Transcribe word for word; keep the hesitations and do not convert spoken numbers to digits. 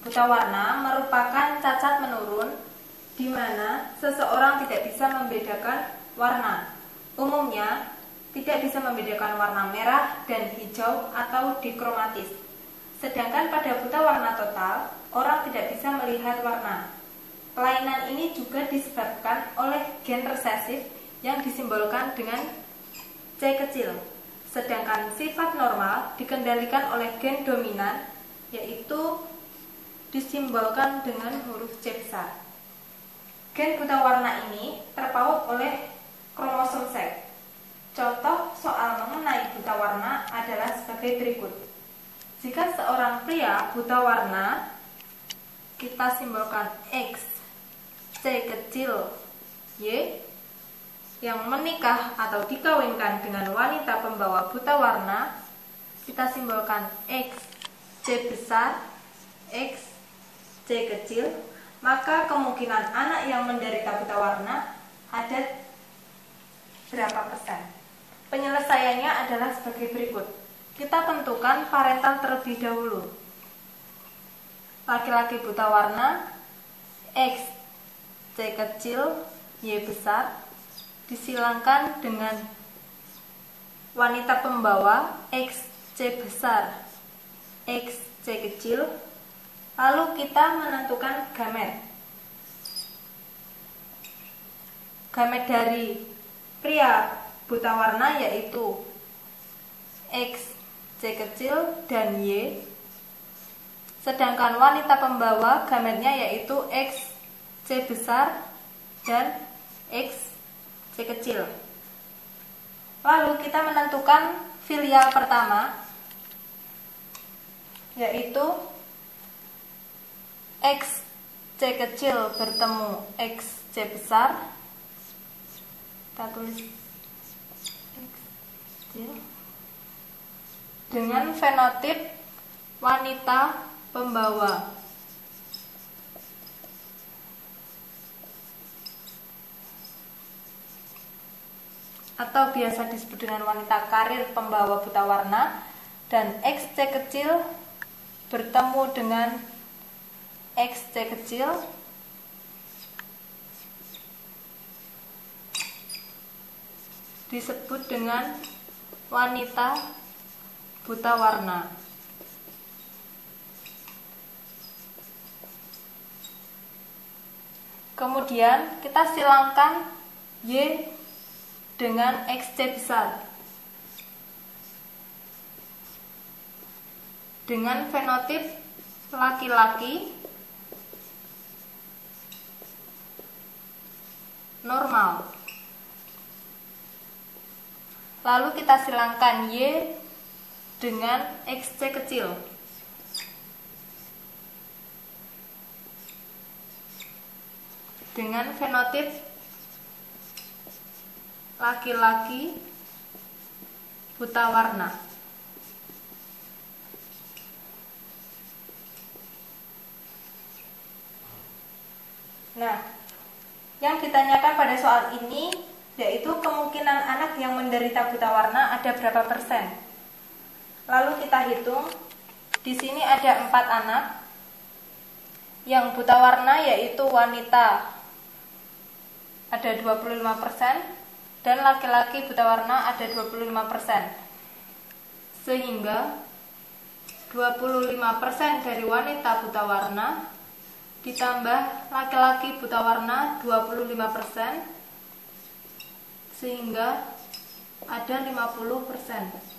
buta warna merupakan cacat menurun di mana seseorang tidak bisa membedakan warna. Umumnya tidak bisa membedakan warna merah dan hijau atau dikromatis. Sedangkan pada buta warna total, orang tidak bisa melihat warna. Kelainan ini juga disebabkan oleh gen resesif yang disimbolkan dengan C kecil. Sedangkan sifat normal dikendalikan oleh gen dominan, yaitu disimbolkan dengan huruf C besar. Gen buta warna ini terpaut oleh kromosom seks. Contoh soal mengenai buta warna adalah sebagai berikut. Jika seorang pria buta warna, kita simbolkan X, C kecil, Y, yang menikah atau dikawinkan dengan wanita pembawa buta warna, kita simbolkan X, C besar, X, C kecil, maka kemungkinan anak yang menderita buta warna ada berapa persen? Penyelesaiannya adalah sebagai berikut. Kita tentukan parental terlebih dahulu. Laki-laki buta warna X, C kecil, Y besar disilangkan dengan wanita pembawa X, C besar, X, C kecil. Lalu kita menentukan gamet. Gamet dari pria buta warna yaitu X, C kecil, dan Y. Sedangkan wanita pembawa gametnya yaitu X, C besar, dan X, C kecil. Lalu kita menentukan filial pertama, yaitu X, C kecil bertemu X, C besar. Kita tulis X kecil dengan fenotip wanita pembawa. Atau biasa disebut dengan wanita karir pembawa buta warna, dan X, C kecil bertemu dengan X, C kecil disebut dengan wanita buta warna. Kemudian kita silangkan Y dengan X, C besar dengan fenotip laki-laki normal. Lalu kita silangkan Y dengan X, C kecil dengan fenotip laki-laki buta warna. Nah, yang ditanyakan pada soal ini yaitu kemungkinan anak yang menderita buta warna ada berapa persen. Lalu kita hitung. Di sini ada empat anak yang buta warna, yaitu wanita ada dua puluh lima persen dan laki-laki buta warna ada dua puluh lima persen. Sehingga dua puluh lima persen dari wanita buta warna ditambah laki-laki buta warna dua puluh lima persen, sehingga ada lima puluh persen.